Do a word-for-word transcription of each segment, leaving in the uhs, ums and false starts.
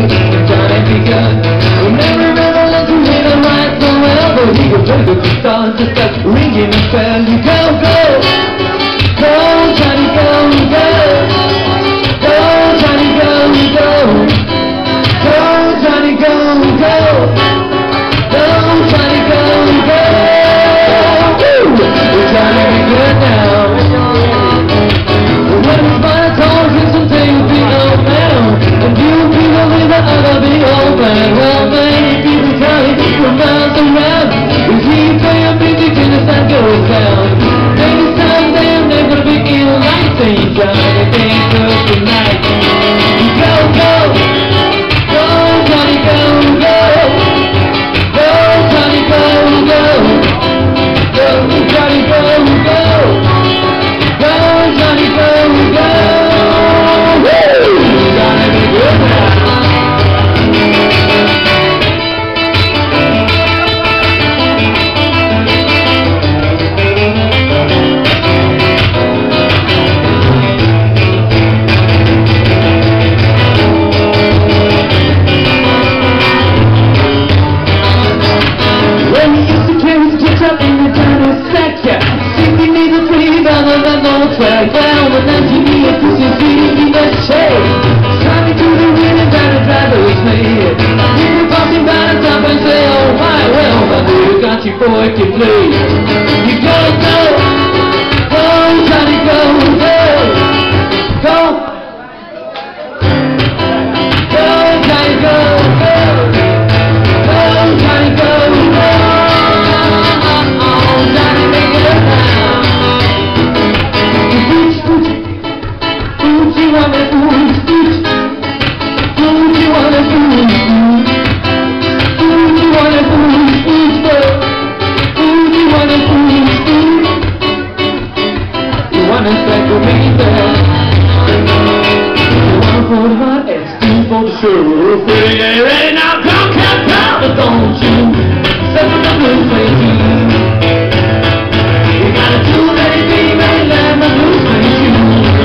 Johnny be good. We'll never ever let you hit a right so well, but he can play the guitar just like ringing a bell. You go, go, go, Johnny, go, go, go, Johnny, go, go, go, Johnny, go, go, go, Johnny, go, go. Woo! We're Johnny be good now. When we find songs and some things we know now, and you people in the other be old man. Well, many people Johnny from miles around. We keep playing music till the sun goes down. Maybe someday I'm never be in light. Saying Johnny, thanks for tonight. Go, go, go, Johnny, go, go, go, Johnny, go, go, go, Johnny, go, go, go, Johnny, go, go. Woo! Johnny be good now. Track down with that T V and push your feet in that shade. Time to the wind and try to drive the way made. People talking about it, stop and say, oh my, well, my little country boy can play. You go, go, go, Johnny, go, go, go, go, Johnny, go, go, go, Johnny, go, go. Oh, Johnny, make it up now. Sure, pretty ain't ready now, come, come, come, but don't you step in the blues way too. You gotta do anything, baby, let my blues way too.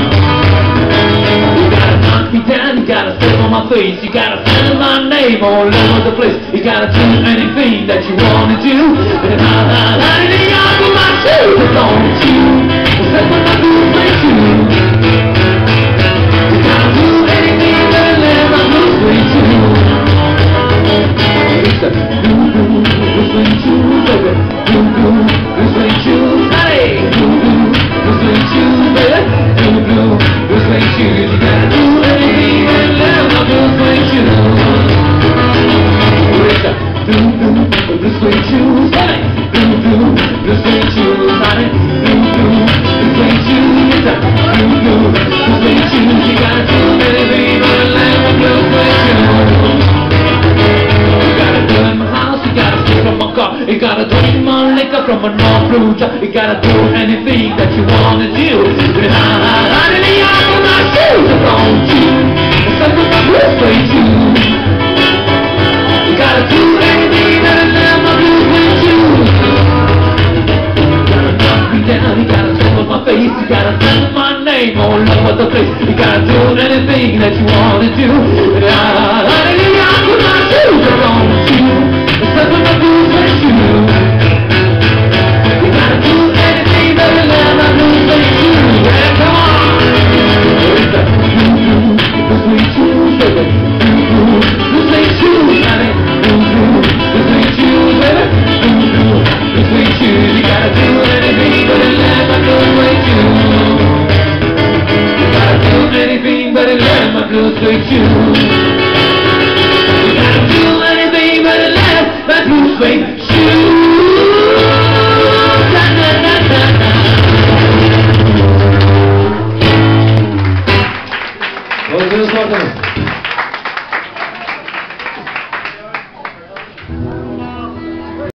You gotta knock me down, you gotta step on my face, you gotta send my name all over the place. You gotta do anything that you wanna do, but not not anything out of my shoes, but don't you step on my blues way too. You gotta do anything, baby, let my blues way too. It's a blue, blue, blue way too, baby. Blue, blue, blue way too, hey. Blue, blue, blue way too, baby. Blue, blue, blue way too. You gotta do anything, baby, let my blues way too. It's a blue, blue, blue way too, hey. Blue, blue, blue way too, honey. Blue, blue, blue way too. It's a blue, blue, blue way too. You gotta do anything, baby, let my blues way too. You gotta drink my liquor from a North Blue jar. You gotta do anything that you wanna do. But I didn't out of my shoes, so don't you step on my blues way too. You gotta do anything that I let my blues way too. You gotta knock me down, you gotta step on my face, you gotta send my name all over the place. You gotta do anything that you wanna do. But I didn't out of my shoes, so don't you step on my blues way too. You gotta do anything that will let my blues way too. Yeah, come on. It's a blue, blue, blues way too, baby. Blue, blue, blues way too, honey. Blue, blue, blues way too, baby. Blue, blue, blues way too. You gotta do anything but it let my blues way too. You gotta do anything but it let my blues way too. You gotta do anything but it let my blues way too. Na, na, na, na, na. Well,